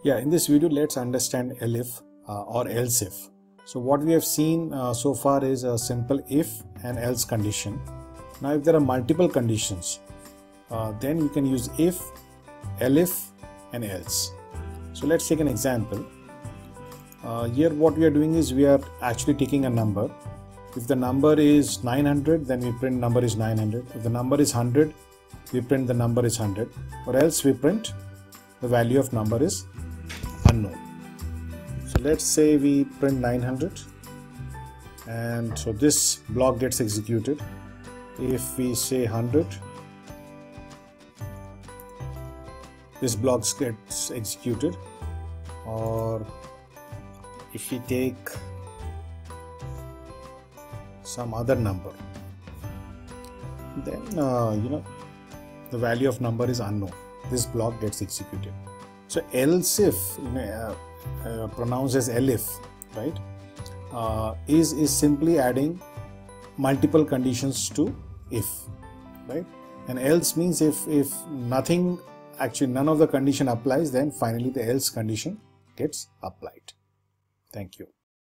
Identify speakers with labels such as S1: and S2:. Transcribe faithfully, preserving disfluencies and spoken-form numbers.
S1: Yeah, in this video, let's understand elif uh, or else if. So what we have seen uh, so far is a simple if and else condition. Now, if there are multiple conditions, uh, then you can use if, elif and else. So let's take an example. Uh, here what we are doing is we are actually taking a number. If the number is nine hundred, then we print number is nine hundred. If the number is one hundred, we print the number is one hundred, or else we print the value of number is unknown. So let's say we print nine hundred, and so this block gets executed. If we say one hundred, this block gets executed. Or if we take some other number, then uh, you know the value of number is unknown. This block gets executed. So else if, you know, uh, uh, pronounced as elif, right, uh, is is simply adding multiple conditions to if, right, and else means if if nothing, actually none of the condition applies, then finally the else condition gets applied. Thank you.